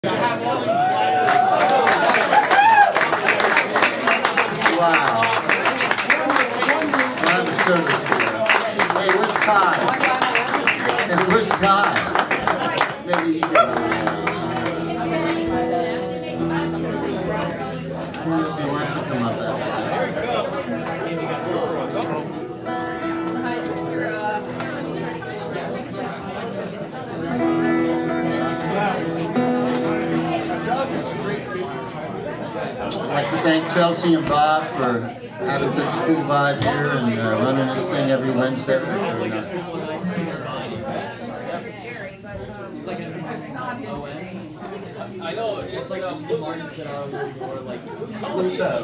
I'd like to thank Chelsea and Bob for having such a cool vibe here and running this thing every Wednesday. I know it's like margins that are a little more like Pluto.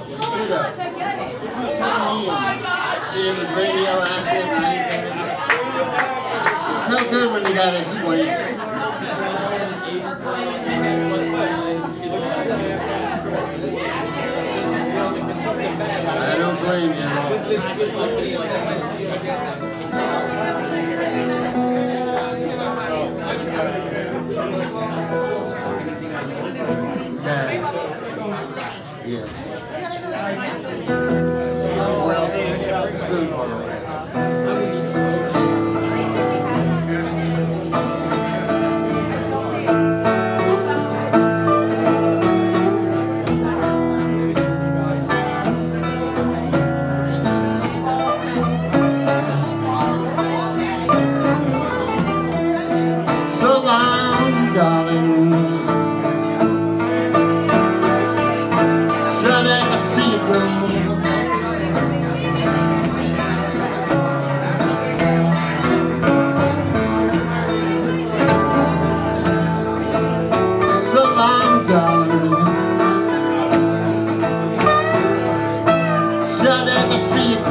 Seeing the radioactive. It's no good when you gotta explain it. I don't blame you at all. Yeah. Well, spoon for it. So long, darling. Shudder to see you go. So long, darling. Shudder to see you go.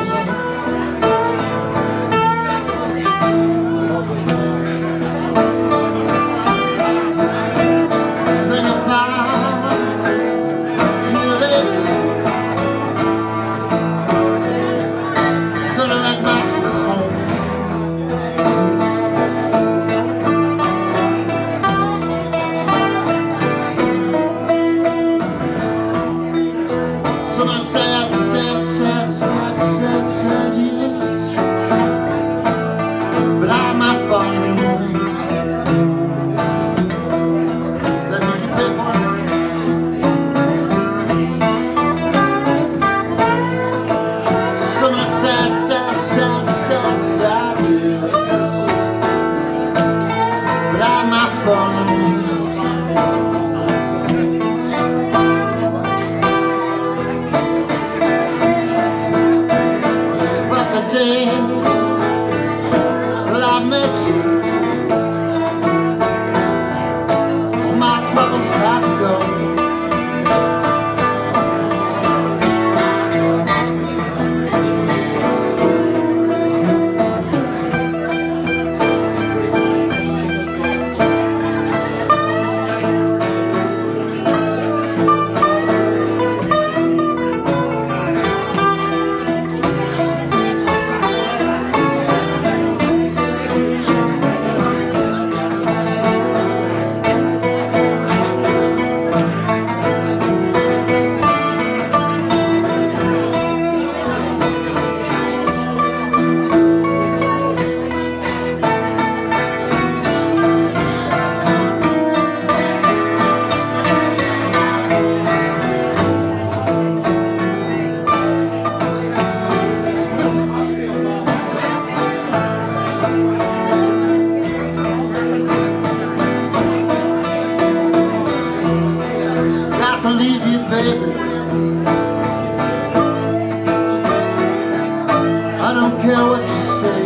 I don't care what you say.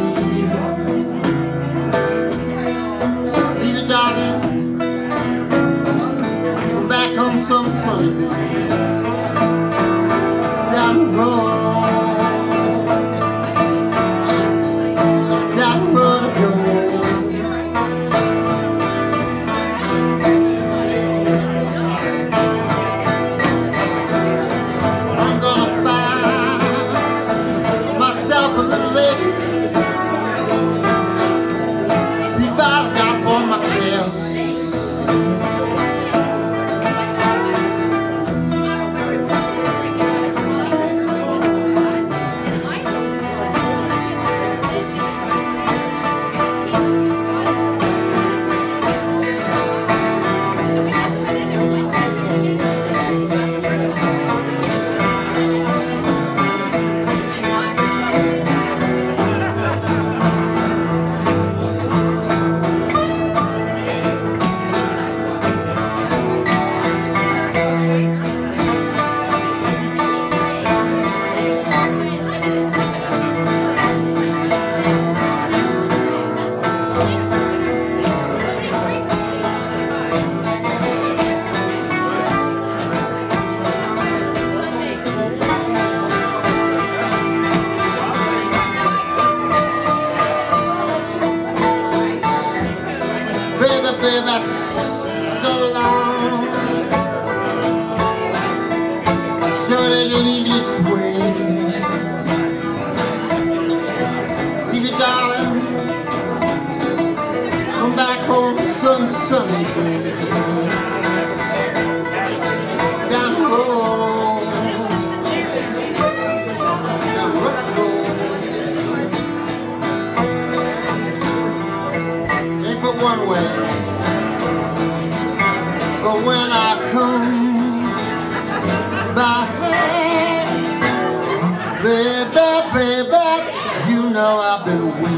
Leave it, darling. Come back home some Sunday. Down the road, down the road to go. Down the road, down the road I go. Ain't but one way, but when I come back, baby, baby, you know I've been waiting.